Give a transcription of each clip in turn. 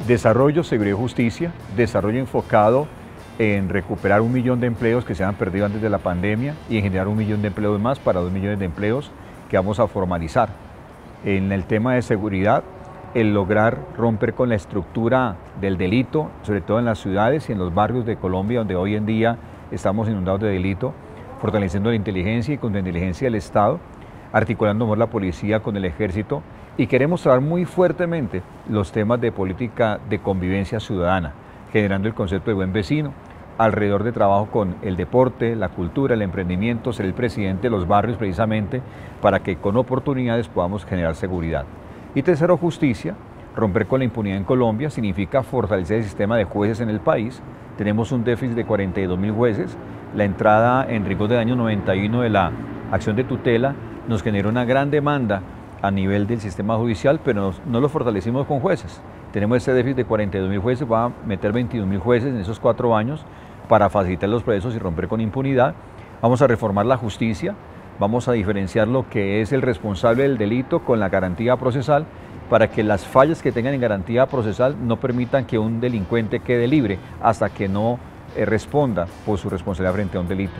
Desarrollo, seguridad y justicia, desarrollo enfocado en recuperar 1 millón de empleos que se han perdido antes de la pandemia y en generar 1 millón de empleos más para 2 millones de empleos que vamos a formalizar. En el tema de seguridad, el lograr romper con la estructura del delito, sobre todo en las ciudades y en los barrios de Colombia, donde hoy en día estamos inundados de delito, fortaleciendo la inteligencia y con la inteligencia del Estado, articulando mejor la policía con el ejército, y queremos trabajar muy fuertemente los temas de política de convivencia ciudadana, generando el concepto de buen vecino, alrededor de trabajo con el deporte, la cultura, el emprendimiento, ser el presidente de los barrios precisamente para que con oportunidades podamos generar seguridad. Y tercero, justicia. Romper con la impunidad en Colombia significa fortalecer el sistema de jueces en el país. Tenemos un déficit de 42.000 jueces. La entrada en rigor del año 91 de la acción de tutela nos generó una gran demanda a nivel del sistema judicial, pero no lo fortalecimos con jueces. Tenemos ese déficit de 42.000 jueces, va a meter 22.000 jueces en esos 4 años para facilitar los procesos y romper con impunidad. Vamos a reformar la justicia. Vamos a diferenciar lo que es el responsable del delito con la garantía procesal para que las fallas que tengan en garantía procesal no permitan que un delincuente quede libre hasta que no responda por su responsabilidad frente a un delito.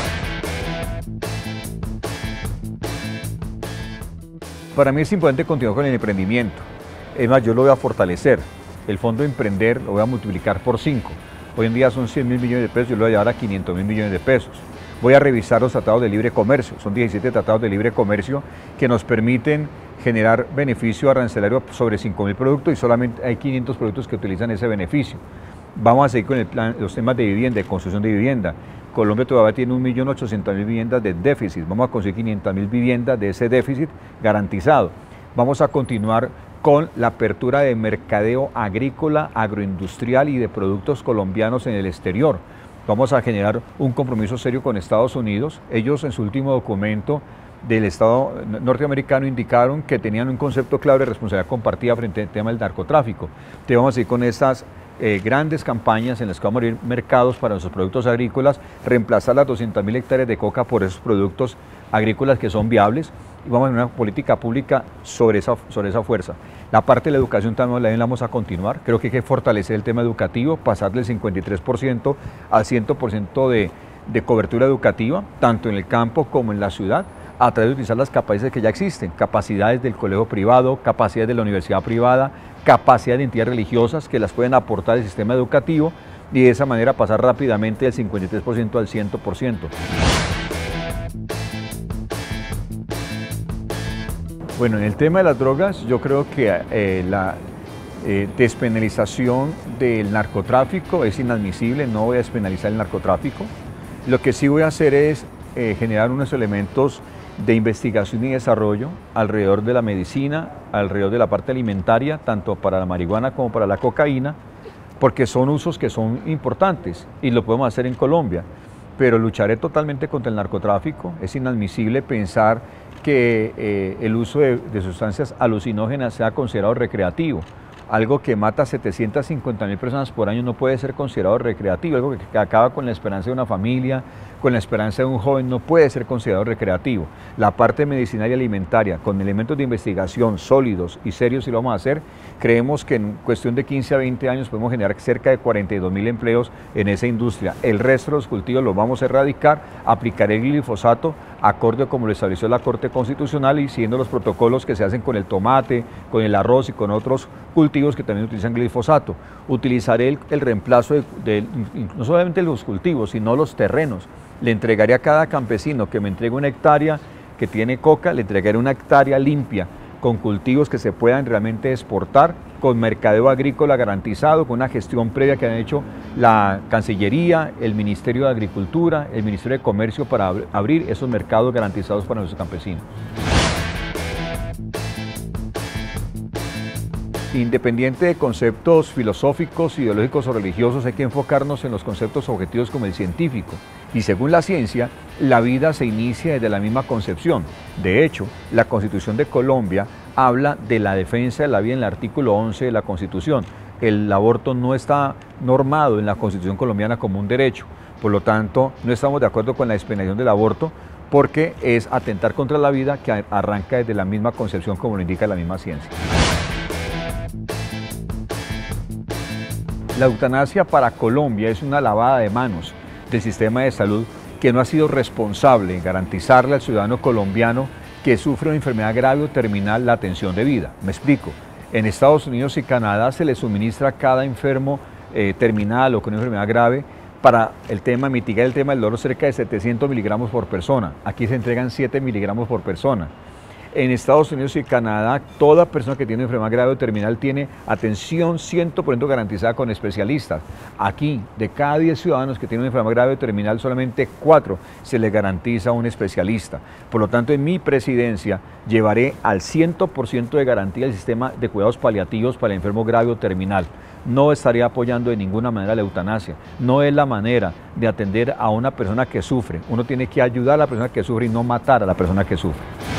Para mí es importante continuar con el emprendimiento. Es más, yo lo voy a fortalecer. El fondo de emprender lo voy a multiplicar por 5. Hoy en día son 100.000 millones de pesos, yo lo voy a llevar a 500.000 millones de pesos. Voy a revisar los tratados de libre comercio, son 17 tratados de libre comercio que nos permiten generar beneficio arancelario sobre 5.000 productos y solamente hay 500 productos que utilizan ese beneficio. Vamos a seguir con los temas de vivienda, de construcción de vivienda. Colombia todavía tiene 1.800.000 viviendas de déficit, vamos a conseguir 500.000 viviendas de ese déficit garantizado. Vamos a continuar con la apertura de mercadeo agrícola, agroindustrial y de productos colombianos en el exterior. Vamos a generar un compromiso serio con Estados Unidos. Ellos en su último documento del Estado norteamericano indicaron que tenían un concepto clave de responsabilidad compartida frente al tema del narcotráfico. Entonces vamos a ir con estas grandes campañas en las que vamos a abrir mercados para nuestros productos agrícolas, reemplazar las 200.000 hectáreas de coca por esos productos agrícolas que son viables y vamos a tener una política pública sobre esa fuerza. La parte de la educación también la vamos a continuar. Creo que hay que fortalecer el tema educativo, pasar del 53% al 100% de cobertura educativa, tanto en el campo como en la ciudad, a través de utilizar las capacidades que ya existen, capacidades del colegio privado, capacidades de la universidad privada, capacidades de entidades religiosas que las pueden aportar al sistema educativo y de esa manera pasar rápidamente del 53% al 100%. Bueno, en el tema de las drogas, yo creo que la despenalización del narcotráfico es inadmisible, no voy a despenalizar el narcotráfico. Lo que sí voy a hacer es generar unos elementos de investigación y desarrollo alrededor de la medicina, alrededor de la parte alimentaria, tanto para la marihuana como para la cocaína, porque son usos que son importantes y lo podemos hacer en Colombia. Pero lucharé totalmente contra el narcotráfico. Es inadmisible pensar que el uso de sustancias alucinógenas sea considerado recreativo. Algo que mata a 750.000 personas por año no puede ser considerado recreativo, algo que acaba con la esperanza de una familia, con la esperanza de un joven, no puede ser considerado recreativo. La parte medicinal y alimentaria, con elementos de investigación sólidos y serios, si lo vamos a hacer, creemos que en cuestión de 15 a 20 años podemos generar cerca de 42.000 empleos en esa industria. El resto de los cultivos los vamos a erradicar, aplicaré el glifosato acorde como lo estableció la Corte Constitucional y siguiendo los protocolos que se hacen con el tomate, con el arroz y con otros cultivos que también utilizan glifosato. Utilizaré el reemplazo no solamente los cultivos, sino los terrenos. Le entregaré a cada campesino que me entregue una hectárea que tiene coca, le entregaré una hectárea limpia con cultivos que se puedan realmente exportar, con mercadeo agrícola garantizado, con una gestión previa que han hecho la Cancillería, el Ministerio de Agricultura, el Ministerio de Comercio para abrir esos mercados garantizados para nuestros campesinos. Independiente de conceptos filosóficos, ideológicos o religiosos, hay que enfocarnos en los conceptos objetivos como el científico. Y según la ciencia, la vida se inicia desde la misma concepción. De hecho, la Constitución de Colombia habla de la defensa de la vida en el artículo 11 de la Constitución. El aborto no está normado en la Constitución colombiana como un derecho. Por lo tanto, no estamos de acuerdo con la despenalización del aborto porque es atentar contra la vida que arranca desde la misma concepción como lo indica la misma ciencia. La eutanasia para Colombia es una lavada de manos del sistema de salud que no ha sido responsable en garantizarle al ciudadano colombiano que sufre una enfermedad grave o terminal la atención debida. Me explico. En Estados Unidos y Canadá se le suministra a cada enfermo terminal o con una enfermedad grave para mitigar el tema del dolor cerca de 700 miligramos por persona. Aquí se entregan 7 miligramos por persona. En Estados Unidos y Canadá, toda persona que tiene enfermedad grave o terminal tiene atención 100% garantizada con especialistas. Aquí, de cada 10 ciudadanos que tienen una enfermedad grave o terminal, solamente 4 se les garantiza un especialista. Por lo tanto, en mi presidencia llevaré al 100% de garantía el sistema de cuidados paliativos para el enfermo grave o terminal. No estaría apoyando de ninguna manera la eutanasia. No es la manera de atender a una persona que sufre. Uno tiene que ayudar a la persona que sufre y no matar a la persona que sufre.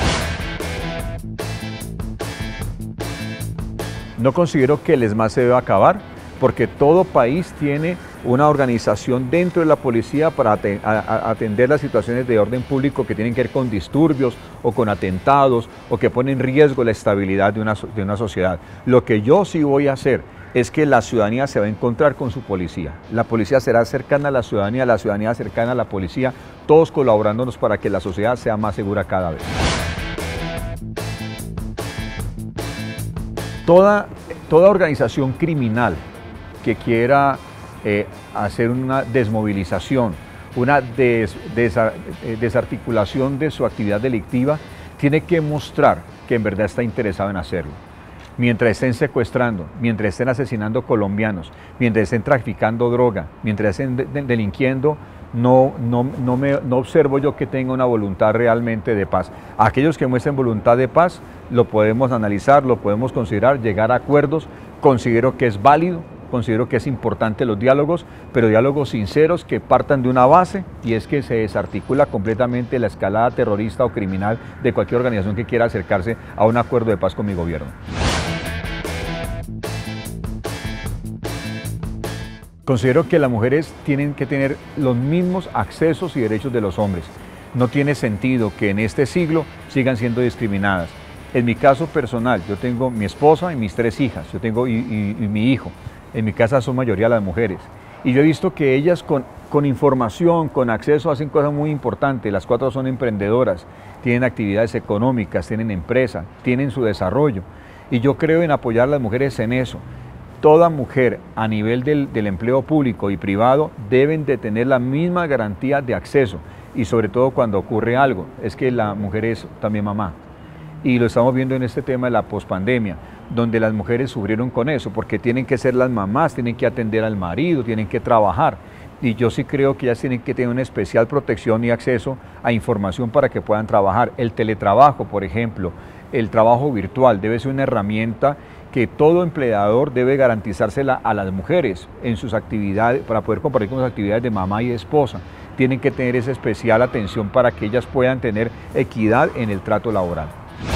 No considero que el ESMAD se deba acabar, porque todo país tiene una organización dentro de la policía para atender las situaciones de orden público que tienen que ver con disturbios o con atentados o que ponen en riesgo la estabilidad de una sociedad. Lo que yo sí voy a hacer es que la ciudadanía se va a encontrar con su policía. La policía será cercana a la ciudadanía cercana a la policía, todos colaborándonos para que la sociedad sea más segura cada vez. Toda organización criminal que quiera hacer una desmovilización, una desarticulación de su actividad delictiva, tiene que mostrar que en verdad está interesado en hacerlo. Mientras estén secuestrando, mientras estén asesinando colombianos, mientras estén traficando droga, mientras estén delinquiendo, no observo yo que tenga una voluntad realmente de paz. Aquellos que muestren voluntad de paz, lo podemos analizar, lo podemos considerar, llegar a acuerdos. Considero que es válido, considero que es importante los diálogos, pero diálogos sinceros que partan de una base, y es que se desarticula completamente la escalada terrorista o criminal de cualquier organización que quiera acercarse a un acuerdo de paz con mi gobierno. Considero que las mujeres tienen que tener los mismos accesos y derechos de los hombres. No tiene sentido que en este siglo sigan siendo discriminadas. En mi caso personal, yo tengo mi esposa y mis 3 hijas, yo tengo y mi hijo. En mi casa son mayoría las mujeres. Y yo he visto que ellas con información, con acceso, hacen cosas muy importantes. Las 4 son emprendedoras, tienen actividades económicas, tienen empresa, tienen su desarrollo. Y yo creo en apoyar a las mujeres en eso. Toda mujer a nivel del empleo público y privado deben de tener la misma garantía de acceso, y sobre todo cuando ocurre algo, es que la mujer es también mamá. Y lo estamos viendo en este tema de la pospandemia, donde las mujeres sufrieron con eso, porque tienen que ser las mamás, tienen que atender al marido, tienen que trabajar. Y yo sí creo que ellas tienen que tener una especial protección y acceso a información para que puedan trabajar. El teletrabajo, por ejemplo, el trabajo virtual debe ser una herramienta que todo empleador debe garantizársela a las mujeres en sus actividades, para poder compartir con sus actividades de mamá y esposa. Tienen que tener esa especial atención para que ellas puedan tener equidad en el trato laboral.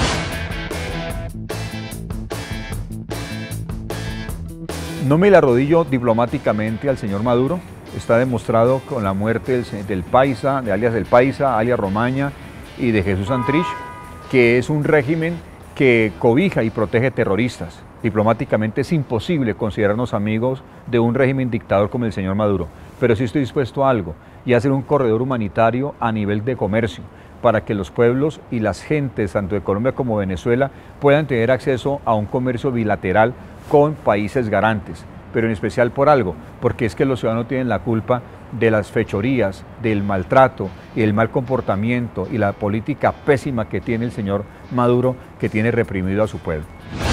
No me le arrodillo diplomáticamente al señor Maduro. Está demostrado con la muerte del Paisa, de alias El Paisa, alias Romaña y de Jesús Santrich, que es un régimen que cobija y protege terroristas. Diplomáticamente es imposible considerarnos amigos de un régimen dictador como el señor Maduro, pero sí estoy dispuesto a algo, y a hacer un corredor humanitario a nivel de comercio, para que los pueblos y las gentes, tanto de Colombia como Venezuela, puedan tener acceso a un comercio bilateral con países garantes, pero en especial por algo, porque es que los ciudadanos tienen la culpa de las fechorías, del maltrato y el mal comportamiento y la política pésima que tiene el señor Maduro, que tiene reprimido a su pueblo.